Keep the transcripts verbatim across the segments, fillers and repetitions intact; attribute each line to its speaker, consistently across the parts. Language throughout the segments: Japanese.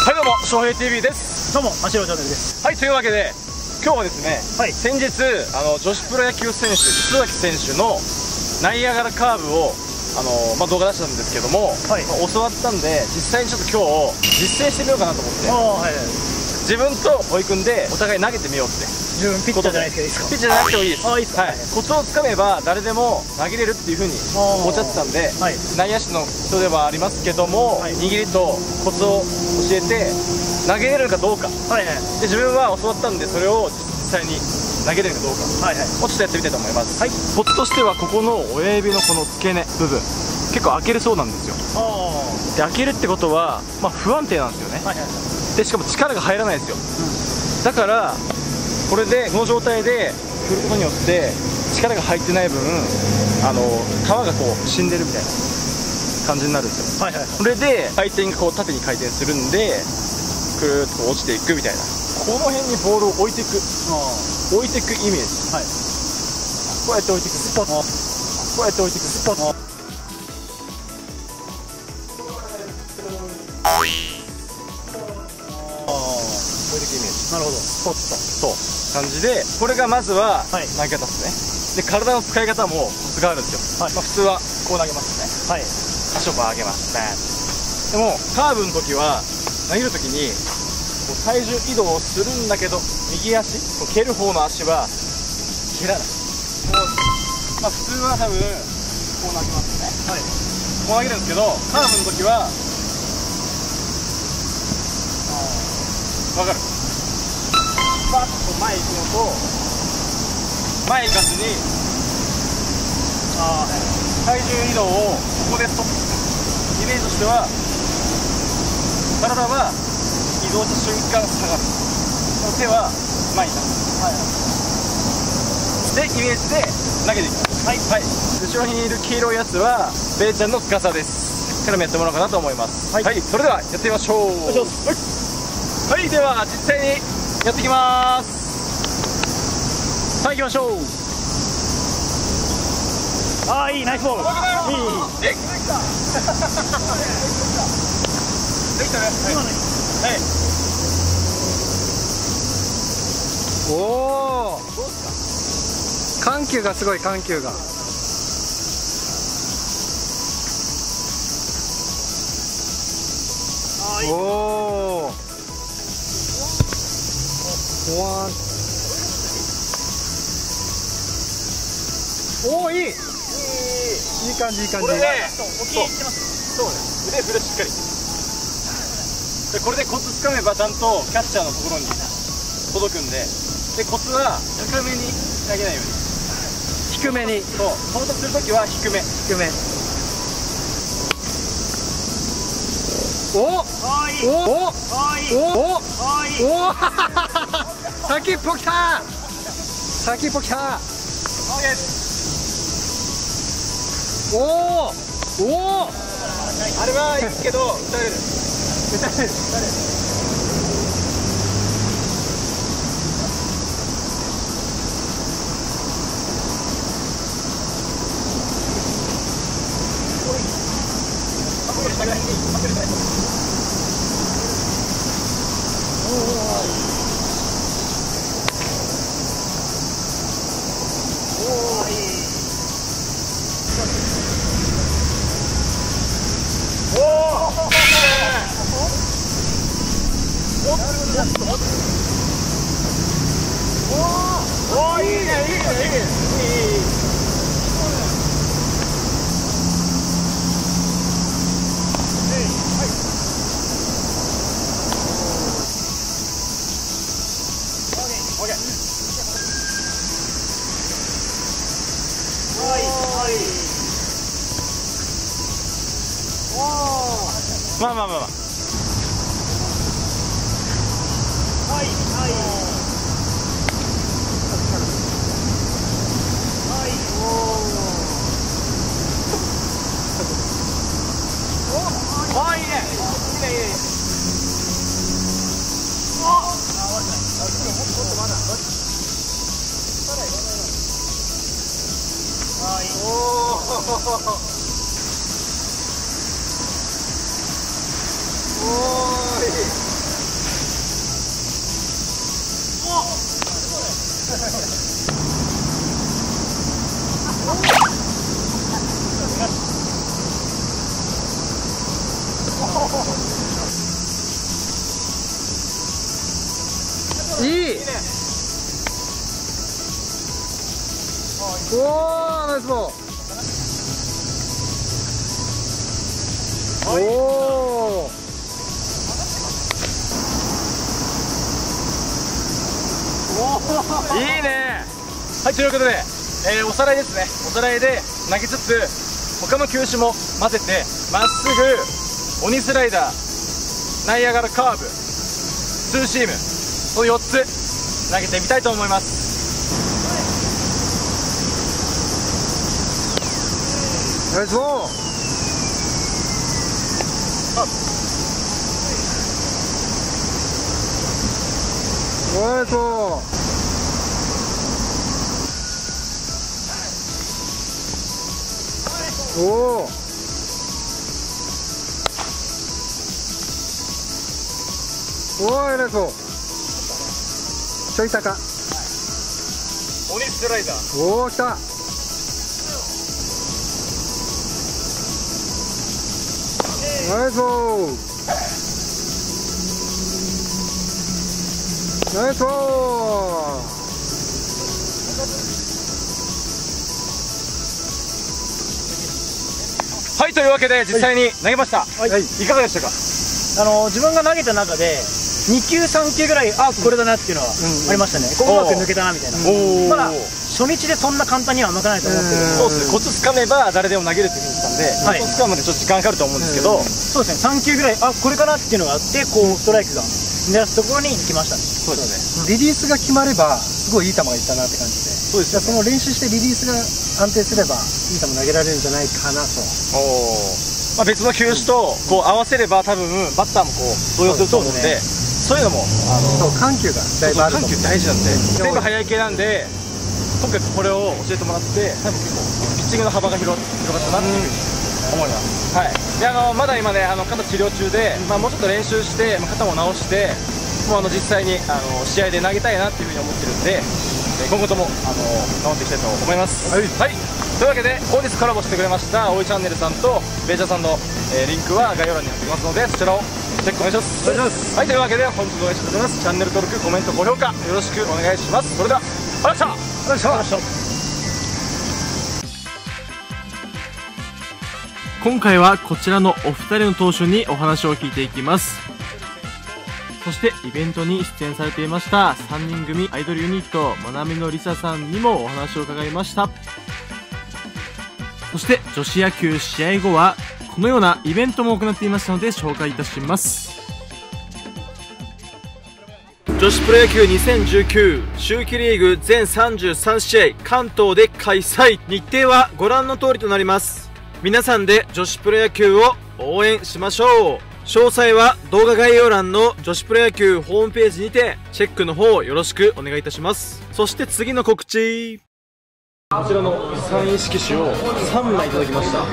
Speaker 1: はい、どうも翔平 ティーブイ です。
Speaker 2: どうも真城チャンネルです。
Speaker 1: はい、というわけで今日はですね、はい、先日あの女子プロ野球選手磯崎選手のナイアガラカーブをあの、まあ、動画出したんですけども、はい、まあ、教わったんで実際にちょっと今日実践してみようかなと思って、はい、自分と堀君でお互い投げてみようって。
Speaker 2: 自分ピッチャーじゃないですけどいいですか？
Speaker 1: ピッチャーじゃなくてもいいです。
Speaker 2: あ、いいですか？
Speaker 1: はい、コツをつかめば誰でも投げれるっていうふうにおっしゃってたんで、はい、内野手の人ではありますけども、はい、握りとコツを教えて投げれるかどうか、はいはい、で自分は教わったんでそれを実際に投げれるかどうか、はいはい、もうちょっとやってみたいと思います。はい、コツとしてはここの親指のこの付け根部分結構開けるそうなんですよ。で開けるってことは、まあ、不安定なんですよね。はいはい、でしかも力が入らないですよ。うん、だからこれでこの状態で振ることによって力が入ってない分あの皮がこう死んでるみたいな感じになるんですよ。はいはい、これで回転がこう縦に回転するんでくるっと落ちていくみたいな、この辺にボールを置いていく置いていくイメージ、はい、こうやって置いていくスポット、こうやって置いていくスポット、なるほど、スポットそう感じで、これがまずは投げ方ですね。で体の使い方もコツがあるんですよ。はい、まあ普通はこう投げますよね。はい、足を上げます。バーン。でもカーブの時は投げる時にこう体重移動をするんだけど右足こう蹴る方の足は蹴らない。こう、まあ、普通は多分こう投げますよね。はい、こう投げるんですけどカーブの時は分かる？バッと前行くのと前行かずにあ体重移動をここでストップするイメージとしては、体は移動した瞬間下がる、手は前に立つ、はい、でイメージで投げていきます。はい、はい、後ろにいる黄色いやつはベイちゃんの司です。からもやってもらおうかなと思います。はい、はい、それではやってみましょう。はい、はい、では実際にやっていきます。さあ行きましょう。ああいい、ナイスボール。いい、できたできたね。はい、
Speaker 2: おお、緩急がすごい、緩急が。おお、おおー、いいいいいい感じ、いい感じ。これでそうね、腕振るしっかりで、これでコツつかめばちゃんとキャッチャーのところに届くんで、でコツは高めに投げないように、低めに、そう到達するときは低め低め。おおおおおお先っぽきた、先っぽきた。おおおお、あれはいいですけど打たれる打たれる打たれる。おお、いいね、いいね、いいね、いい。まあまあまあまあ。はいはい。はい、おお。お、いいね。いいね、いいね。お。あ、悪くない。あ、もっとまだ。はい。おお。おーい。
Speaker 3: いい。おお、ナイスボール。おお。
Speaker 1: いいね。はい、ということで、えー、おさらいですね。おさらいで投げつつ他の球種も混ぜて、まっすぐ、鬼スライダー、ナイアガラカーブ、ツーシーム、このよっつ投げてみたいと思います。
Speaker 3: ナイスボール。ナイスボール。おお。おーい、ナイスボール。ちょい高。
Speaker 1: 鬼スライダー。
Speaker 3: おお、来た。ナイスボール。ナイスボール。
Speaker 1: はい、というわけで実際に投げました。はい、いかがでしたか。
Speaker 4: あの自分が投げた中でにきゅうさんきゅうぐらい、あ、これだなっていうのはありましたね。こううまく抜けたなみたいな。まだ初日でそんな簡単には抜かないと思ってる。
Speaker 1: そうですね、コツつかめば誰でも投げるっていうふうに言ったんで、はい、コツつかむまでちょっと時間かかると思うんですけど、
Speaker 4: そうですね、さんきゅうぐらい、あ、これかなっていうのがあって、こうストライクが狙ったところに行きましたね。
Speaker 1: そうですね、
Speaker 3: リリースが決まればすごいいい球がいったなって感じで、そうですね、その練習してリリースが安定すればいい球投げられるんじゃないかなと。
Speaker 1: お、まあ、別の球種とこう合わせれば多分バッターもこう動揺すると思うんで、そういうのもあの
Speaker 3: 緩急がだいぶあると思う。
Speaker 1: 緩急大事なんで、全部速い系なんで、今回これを教えてもらって多分結構ピッチングの幅が広広がったなっていうふうに思います。はい、であのまだ今ねあの肩治療中で、まあ、もうちょっと練習して、まあ、肩も直してもうあの実際にあの試合で投げたいなっていうふうに思ってるんで、今後ともあの頑張っていきたいと思います。はい、はい、というわけで本日コラボしてくれましたおいチャンネルさんとベイジャーさんの、えー、リンクは概要欄に貼っておきますので、そちらをチェックお願いします。お願いします。はい、というわけで本日もお願いします。チャンネル登録、コメント、高評価よろしくお願いします。それではありがとうございました。ありがとうございました。
Speaker 5: 今回はこちらのお二人の投手にお話を聞いていきます。そしてイベントに出演されていましたさんにん組アイドルユニットまなみのりささんにもお話を伺いました。そして女子野球試合後はこのようなイベントも行っていましたので紹介いたします。女子プロ野球にせんじゅうきゅう秋季リーグ全さんじゅうさんしあい関東で開催。日程はご覧の通りとなります。皆さんで女子プロ野球を応援しましょう。詳細は動画概要欄の女子プロ野球ホームページにてチェックの方よろしくお願いいたします。そして次の告知、
Speaker 1: こちらのサイン色紙をさんまいいただきました。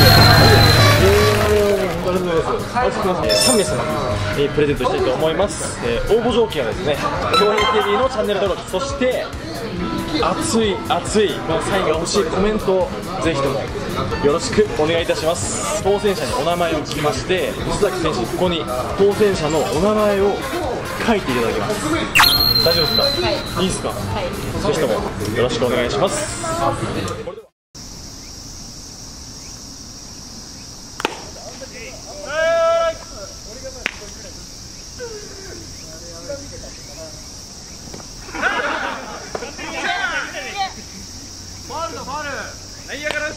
Speaker 1: さんめいさんにプレゼントしたいと思います。えー、応募条件はですね、競泳 ティーブイ のチャンネル登録、そして熱い熱いこのサインが欲しいコメントをぜひともよろしくお願いいたします。当選者にお名前を聞きまして、須崎選手にここに当選者のお名前を書いていただきます。大丈夫ですか。はい、いいですか。はい、ぜひともよろしくお願いします。ファウルだファウル。ナイアガラ打った。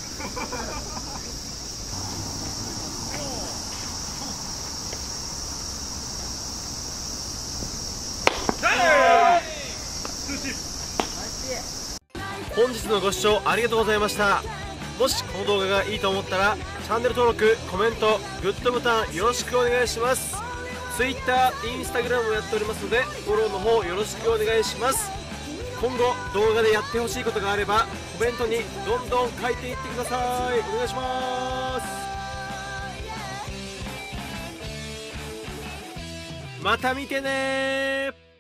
Speaker 5: 本日のご視聴ありがとうございました。もしこの動画がいいと思ったらチャンネル登録、コメント、グッドボタンよろしくお願いします。 Twitter、Instagram もやっておりますのでフォローの方よろしくお願いします。今後動画でやってほしいことがあればコメントにどんどん書いていってください。お願いします。また見てねー。